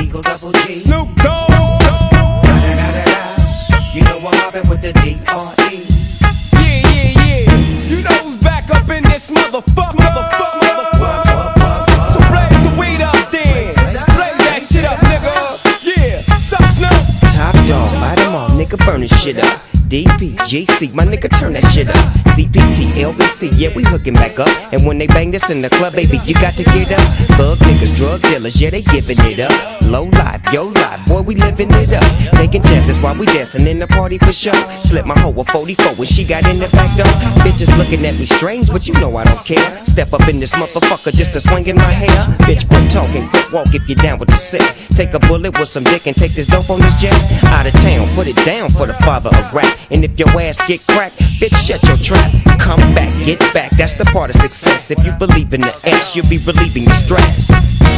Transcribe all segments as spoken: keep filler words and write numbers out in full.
Eagle Double G. Snoop Dogg. Da, da, da, da, da. You know I'm mobbing with the D R E. Yeah, yeah, yeah. You know who's back up in this motherfucker. Motherfucker, motherfucker. So blaze the weed up then. Blaze that shit up, nigga. Yeah, sup, Snoop? Top dog, light 'em all, nigga, burn this shit up. D P, G C, my nigga, turn that shit up. C P T, L B C, yeah, we hooking back up. And when they bang this in the club, baby, you got to get up. Thug niggas, drug dealers, yeah, they giving it up. Low life, yo life, boy, we living it up. Taking chances while we dancing in the party for sure. Slip my hoe a forty-four when she got in the back door. Bitches looking at me strange, but you know I don't care. Step up in this motherfucker just to swing in my hair. Bitch, quit talking, quit walk if you're down with the set. Take a bullet with some dick and take this dope on this jet. Out of town, put it down for the father of rap. And if your ass get cracked, bitch, shut your trap. Come back, get back, that's the part of success. If you believe in the ass, you'll be relieving your stress.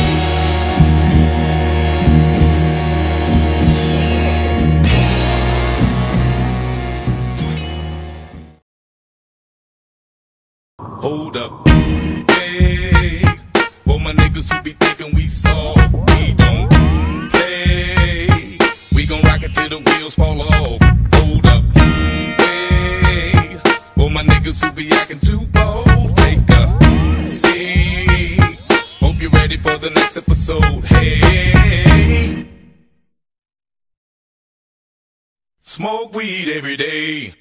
Hold up, hey, for my niggas who be thinking we soft, we don't play. We gon' rock it till the wheels fall off. Hold up, hey, for my niggas who be acting too bold, take a seat. Hope you're ready for the next episode. Hey, smoke weed every day.